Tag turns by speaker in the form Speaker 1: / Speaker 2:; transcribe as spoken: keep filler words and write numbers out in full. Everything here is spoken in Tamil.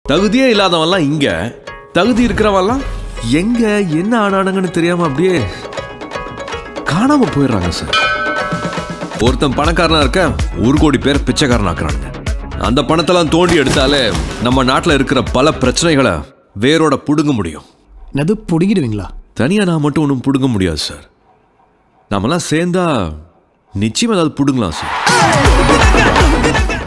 Speaker 1: தகுதியே இல்லாதவன்லாம் இங்க, தகுதி இருக்கிறவன்லாம் எங்க என்ன ஆனானுங்கன்னு தெரியாம அப்படியே காணாம போயிடுறாங்க சார். ஒருத்தன் பணக்காரனா இருக்க ஒரு கோடி பேர் பிச்சைக்காரன் ஆக்குறானுங்க. அந்த பணத்தெல்லாம் தோண்டி எடுத்தாலே நம்ம நாட்டில் இருக்கிற பல பிரச்சனைகளை வேரோட புடுங்க முடியும்.
Speaker 2: அது புடுங்கிடுவீங்களா?
Speaker 1: தனியா நான் மட்டும் ஒன்றும் புடுங்க முடியாது சார். நம்மலாம் சேர்ந்தா நிச்சயம் ஏதாவது புடுங்கலாம் சார்.